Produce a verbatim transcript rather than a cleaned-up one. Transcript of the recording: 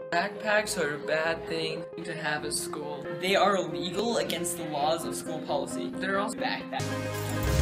Backpacks are a bad thing to have at school. They are illegal against the laws of school policy. They're also Backpacks.